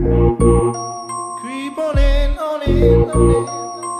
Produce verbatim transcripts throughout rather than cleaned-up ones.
Creep on in, on in, on in.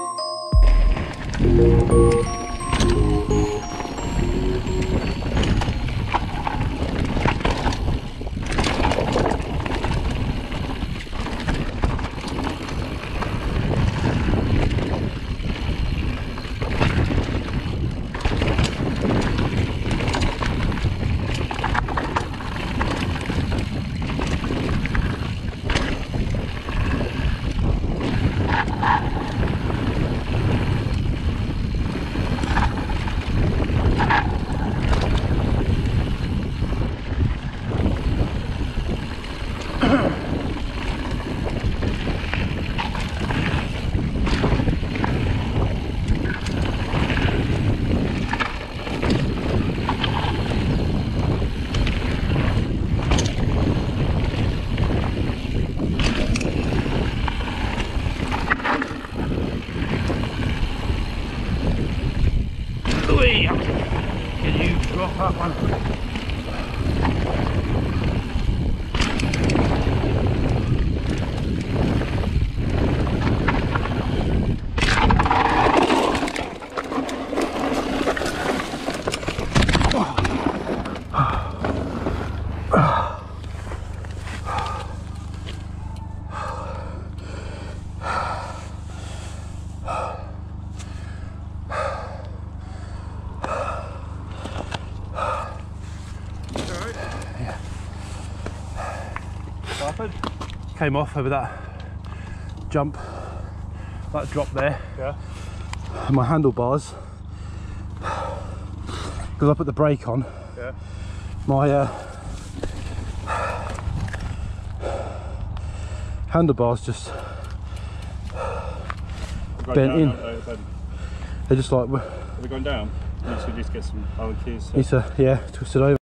Can you drop that one? Came off over that jump, that drop there. Yeah. And my handlebars, because I put the brake on. Yeah. My uh, handlebars just bent down, in. uh, then, They're just like. are they going down? You should just get some other keys. So. Need to, yeah, twist it over.